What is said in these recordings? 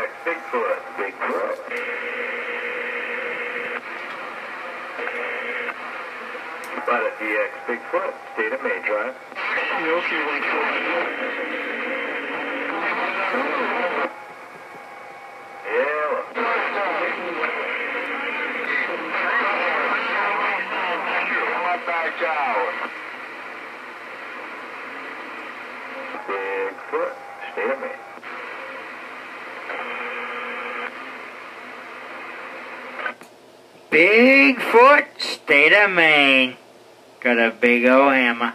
DX, Bigfoot, Bigfoot. Pilot DX, Bigfoot, state of Main Drive. Okay, 140. Bigfoot, state of Maine. Bigfoot, state of Maine. Got a big old hammer.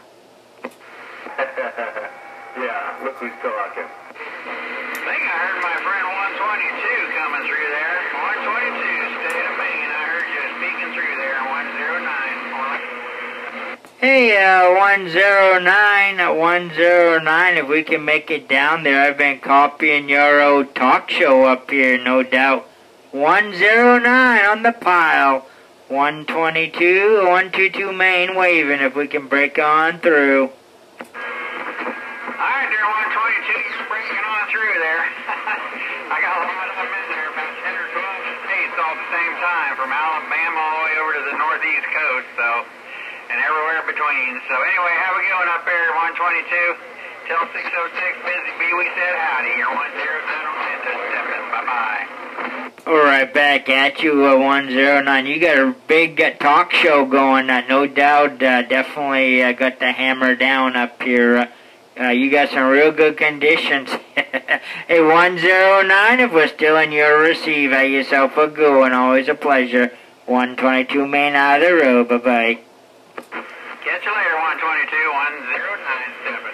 Yeah, look who's talking. I think I heard my friend 122 coming through there. 122, state of Maine. I heard you speaking through there. 109. Hey, 109, if we can make it down there. I've been copying your old talk show up here, no doubt. 109 on the pile. 122, 122 Maine waving if we can break on through. Alright there, 122, you're breaking on through there. I got a lot of them in there, about 10 or 12 states all at the same time, from Alabama all the way over to the northeast coast, so, and everywhere between. So anyway, how we going up there, 122? Tell 606 Busy Bee we said howdy. You're 107 Orlando stepping. Bye-bye. All right, back at you, 109. You got a big talk show going, no doubt. Definitely got the hammer down up here. You got some real good conditions. Hey, 109, if we're still in your receive, have yourself a good one. Always a pleasure. 122 Main out of the road. Bye-bye. Catch you later, 122, 109 stepping.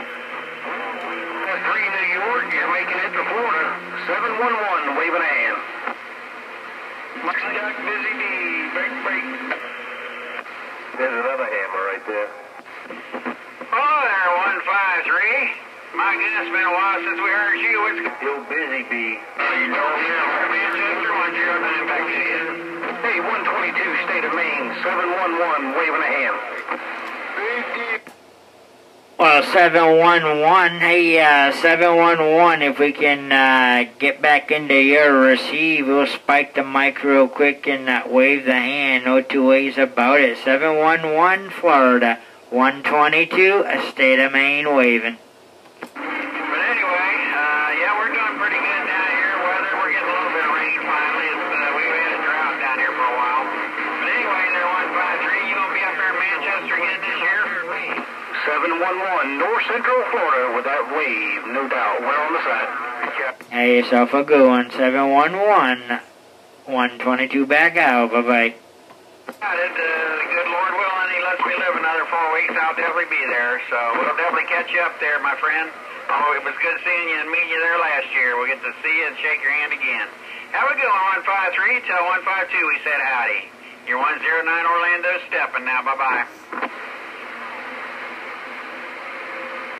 3 New York, you're making it to Florida. 711, waving a hand. Mighty Duck, Busy Bee, break. There's another hammer right there. Oh, there, 153. My goodness, it's been a while since we heard you. What's Yo, Busy Bee. you doing here? Manchester, 109, back to you. Hey, 122, state of Maine. 711, waving a hand. Well, 711, hey, 711, if we can get back into your receive, we'll spike the mic real quick and wave the hand, no two ways about it. 711, Florida, 122, a state of Maine waving. But anyway, yeah, we're doing pretty good down here. Weather, we're getting a little bit of rain finally. We've had a drought down here for a while. But anyway, there, 153, you gonna be up there in Manchester again this year? 711, North Central Florida with that wave, no doubt. We're on the side. Have yourself a good one, 711, 122 back out, bye-bye. The good Lord willing, he lets me live another 4 weeks, I'll definitely be there. So we'll definitely catch you up there, my friend. Oh, it was good seeing you and meeting you there last year. We'll get to see you and shake your hand again. How we going, 153? Tell 152 we said howdy. You're 109 Orlando stepping now. Bye-bye.